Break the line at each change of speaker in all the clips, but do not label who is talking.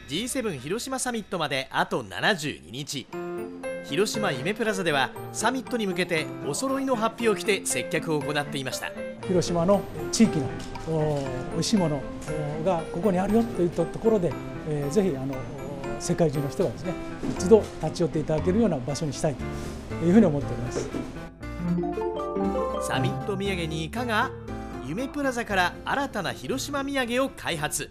G7 広島サミットまであと72日。広島夢プラザではサミットに向けてお揃いのハッピーを着て接客を行っていました。
広島の地域のおいしいものがここにあるよといったところで、ぜひ世界中の人がですね、一度立ち寄っていただけるような場所にしたいというふうに思っております。
サミット土産にいかが？夢プラザから新たな広島土産を開発。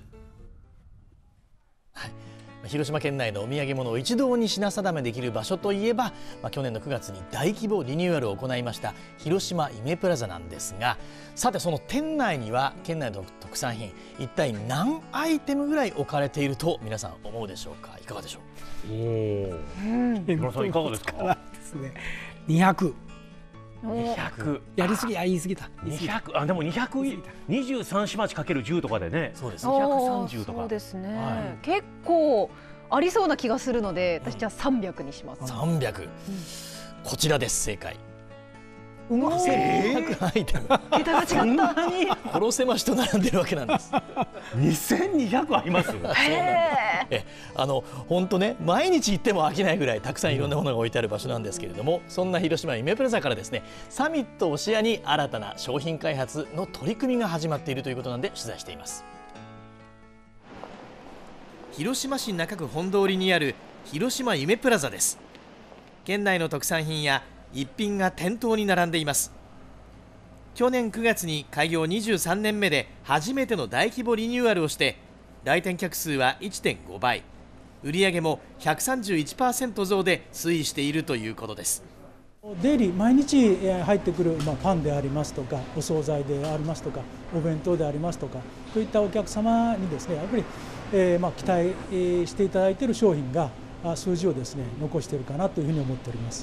広島県内のお土産物を一堂に品定めできる場所といえば、去年の9月に大規模リニューアルを行いました広島夢プラザなんですが、さてその店内には県内の特産品一体何アイテムぐらい置かれていると皆さん思うでしょうか？いかがでしょう？
木村さんいかがですか
？200。
やりすぎ、言い過ぎた。200、でも223市町かける10とかでね。
そうです。
230とか。
そうですね。結構ありそうな気がするので、私じゃあ300にします。
300。こちらです。正解。2200アイテム。
桁が違った。
殺せましと並んでるわけなんです。
2200あります。
本当ね、毎日行っても飽きないぐらいたくさんいろんなものが置いてある場所なんですけれども、そんな広島夢プラザからですね、サミットを視野に新たな商品開発の取り組みが始まっているということなんで取材しています。広島市中区本通りにある広島夢プラザです。県内の特産品や一品が店頭に並んでいます。去年9月に開業23年目で初めての大規模リニューアルをして、来店客数は 1.5 倍、売上も 131% 増で推移しているということです。
デイリー毎日入ってくる、パンでありますとか、お惣菜でありますとか、お弁当でありますとかといったお客様にですね、やっぱり、期待していただいている商品が数字をですね残しているかなというふうに思っております。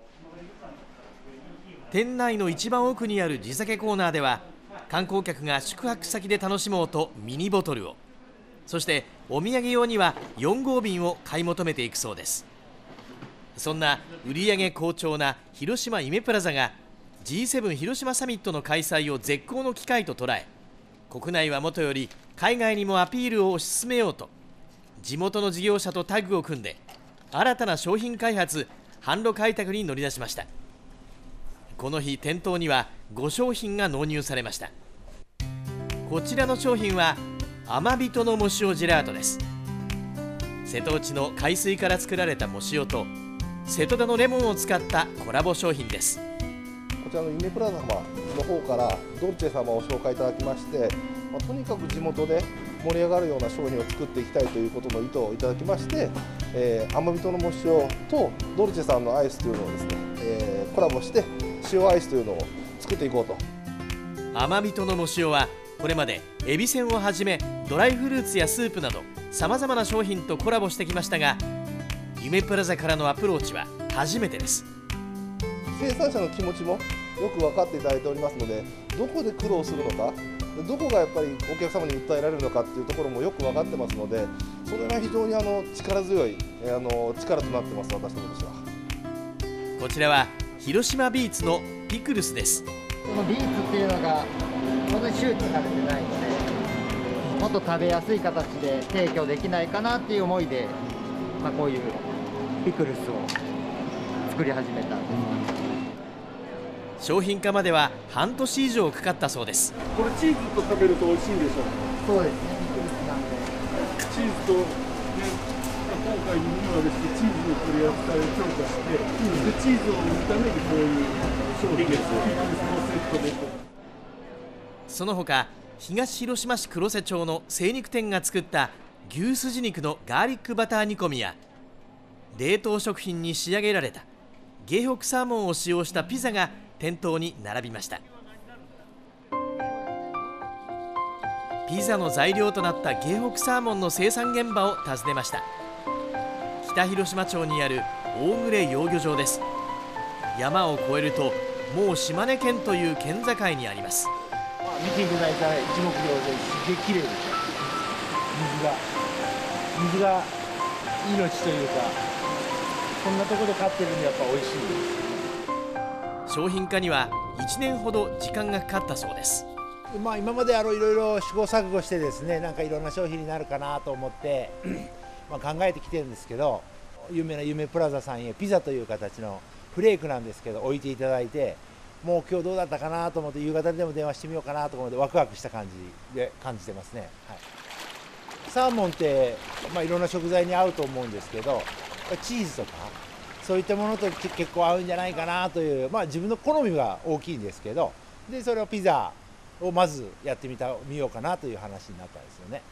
店内の一番奥にある地酒コーナーでは、観光客が宿泊先で楽しもうとミニボトルを、そしてお土産用には4号瓶を買い求めていくそうです。そんな売上好調な広島夢プラザが G7 広島サミットの開催を絶好の機会と捉え、国内はもとより海外にもアピールを推し進めようと、地元の事業者とタッグを組んで新たな商品開発・販路開拓に乗り出しました。この日、店頭には5商品が納入されました。こちらの商品は甘人の藻塩ジェラートです。瀬戸内の海水から作られた藻塩と瀬戸田のレモンを使ったコラボ商品です。
こちらの夢プラザ様の方からドルチェ様を紹介いただきまして、とにかく地元で盛り上がるような商品を作っていきたいということの意図をいただきまして、甘人の藻塩とドルチェさんのアイスというのをですね、コラボして塩アイスというのを作っていこうと。
甘人の藻塩はこれまでエビせんをはじめドライフルーツやスープなどさまざまな商品とコラボしてきましたが、夢プラザからのアプローチは初めてです。
生産者の気持ちもよく分かっていただいておりますので、どこで苦労するのか、どこがやっぱりお客様に訴えられるのかっていうところもよく分かってますので、それが非常に力強い力となってます、私どもとしては。
こちらは広島ビーツのピクルスです。
このビーツっていうのがこんなに周知されてないので、もっと食べやすい形で提供できないかなっていう思いで、こういうピクルスを作り始めたんです。
商品化までは半年以上かかったそうです。
これチーズと食べると美味しいんでしょう？
そうですね、ピクルスなんで。
チーズと、今回リニューアルしてチーズの取り扱いを強化して、でチーズを売るためにこういう商品ピクルスのセットで。
その他、東広島市黒瀬町の精肉店が作った牛すじ肉のガーリックバター煮込みや、冷凍食品に仕上げられた京北サーモンを使用したピザが店頭に並びました。ピザの材料となった京北サーモンの生産現場を訪ねました。北広島町にある大暮養魚場です。山を越えるともう島根県という県境にあります。
見ていただいたら一目瞭然、すげえ綺麗です。水が命というか、こんなところで飼ってるんでやっぱ美味しいです。
商品化には1年ほど時間がかかったそうです。
今までいろいろ試行錯誤してですね、なんかいろんな商品になるかなと思って考えてきてるんですけど、有名な夢プラザさんへピザという形のフレークなんですけど置いていただいて、もう今日どうだったかなと思って夕方でも電話してみようかなと思ってワクワクした感じで感じてますね。はい、サーモンって、いろんな食材に合うと思うんですけど、チーズとかそういったものと結構合うんじゃないかなという、自分の好みが大きいんですけど、でそれをピザをまずやってみようかなという話になったんですよね。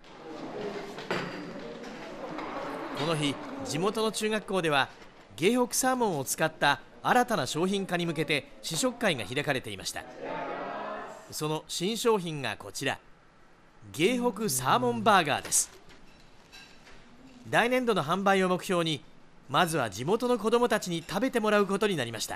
この日、地元の中学校では芸北サーモンを使った新たな商品化に向けて試食会が開かれていました。その新商品がこちら、芸北サーモンバーガーです。来年度の販売を目標に、まずは地元の子どもたちに食べてもらうことになりました。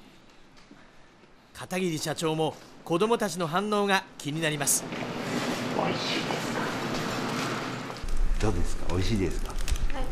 片桐社長も子どもたちの反応が気になります。
美味しいですか？どうですか？美味しいですか？はい。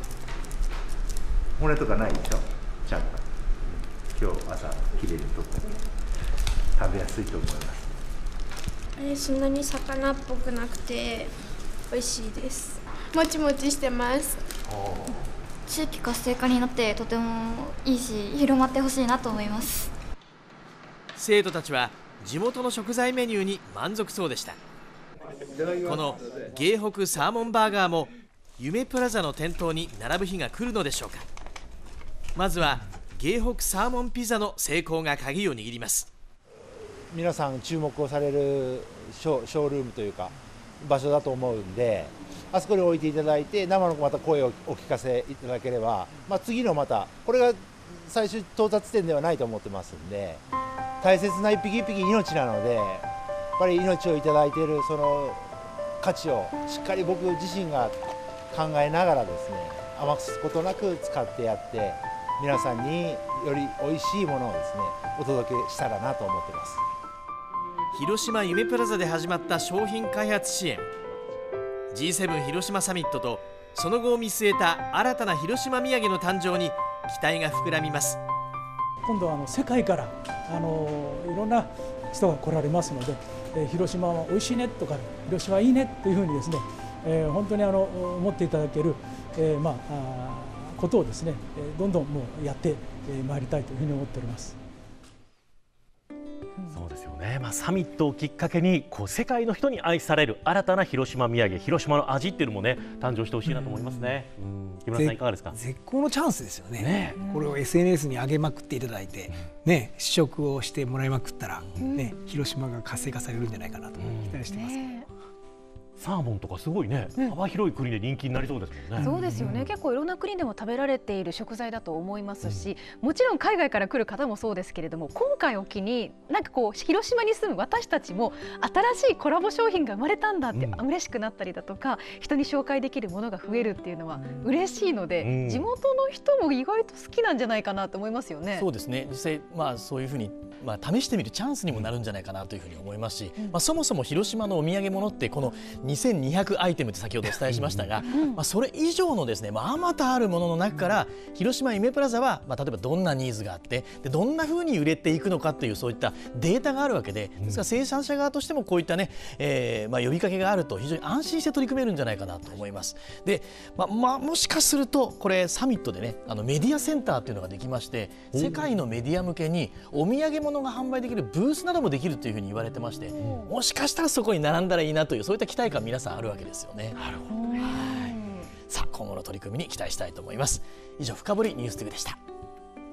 骨とかないでしょ？ちゃんと今日朝きれいに取った食べやすいと思います。
そんなに魚っぽくなくて美味しいです。もちもちしてます。
地域活性化になってとてもいいし、広まってほしいなと思います。
生徒たちは地元の食材メニューに満足そうでした。この芸北サーモンバーガーも夢プラザの店頭に並ぶ日が来るのでしょうか。まずは芸北サーモンピザの成功が鍵を握ります。
皆さん注目をされるショールームというか場所だと思うんで、あそこに置いていただいて生のまた声をお聞かせいただければ、次のまたこれが最終到達点ではないと思ってますんで、大切な一匹一匹命なので、やっぱり命をいただいているその価値をしっかり僕自身が考えながらですね、余すことなく使ってやって皆さんにより美味しいものをですねお届けしたらなと思ってます。
広島夢プラザで始まった商品開発支援、 G7 広島サミットとその後を見据えた新たな広島土産の誕生に期待が膨らみます。
今度は世界からいろんな人が来られますので、広島は美味しいねとか広島はいいねというふうにですね、本当に思っていただける、ことをですね、どんどんもうやってまいりたいというふうに思っております。
そうですよね、サミットをきっかけに世界の人に愛される新たな広島土産、広島の味っていうのもね誕生してほしいなと思いますね。木村さんいかがですか？
絶好のチャンスですよね。これを SNS に上げまくっていただいて、試食をしてもらいまくったら、広島が活性化されるんじゃないかなと期待してます。
サーモンとかすごいね、幅広い国で人気になりそうですもんね。
そうですよね。結構いろんな国でも食べられている食材だと思いますし、もちろん海外から来る方もそうですけれども、今回を機に広島に住む私たちも新しいコラボ商品が生まれたんだって嬉しくなったりだとか、人に紹介できるものが増えるっていうのは嬉しいので、地元の人も意外と好きなんじゃないかなと思いますよね。
そうですね。実際そういうふうに試してみるチャンスにもなるんじゃないかなというふうに思いますし、そもそも広島のお土産物ってこの2200アイテムって先ほどお伝えしましたが、それ以上のですね、あまたあるものの中から広島夢プラザは、例えばどんなニーズがあってでどんなふうに売れていくのかというそういったデータがあるわけで、ですから生産者側としてもこういったね、呼びかけがあると非常に安心して取り組めるんじゃないかなと思います。で、もしかするとこれサミットでねメディアセンターっていうのができまして、世界のメディア向けにお土産物が販売できるブースなどもできるというふうに言われてまして、もしかしたらそこに並んだらいいなというそういった期待感皆さんあるわけですよね。なるほどね。さあ今後の取り組みに期待したいと思います。以上深掘りニュース2でした。